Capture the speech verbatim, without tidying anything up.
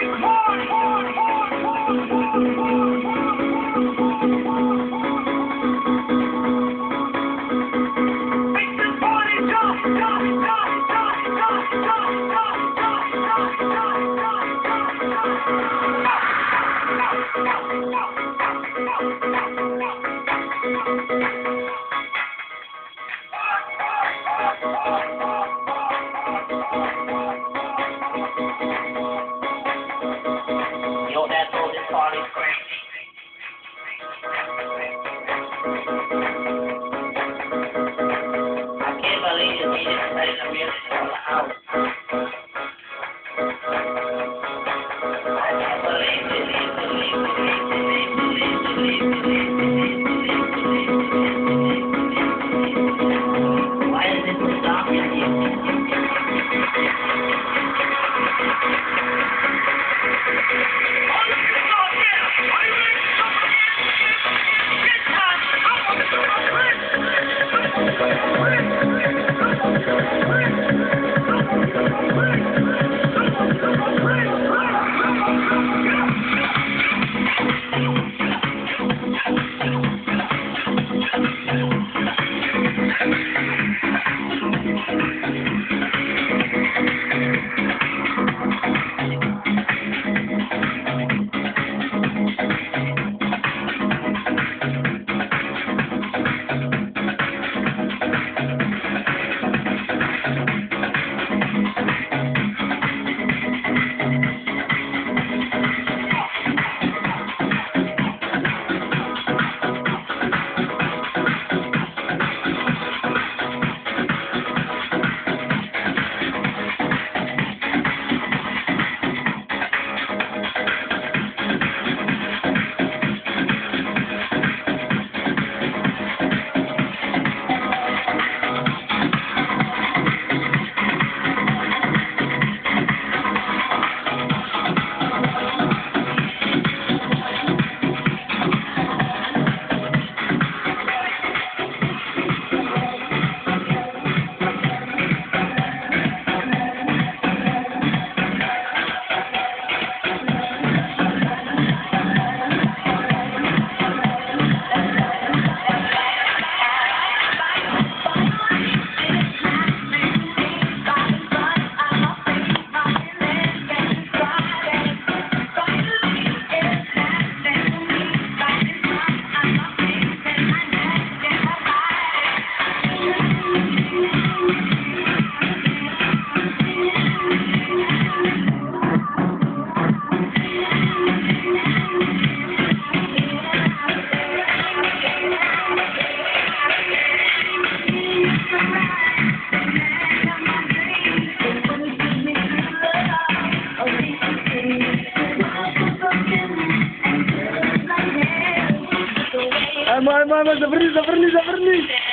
Yo, that told this party crazy. I can't believe you need to play the music all out. I can't believe you need to leave, to leave, to leave, to leave, to leave, to leave, to leave, to leave, to leave, to leave, to leave. Why is it so dark in here? ما ما ما زفرني زفرني زفرني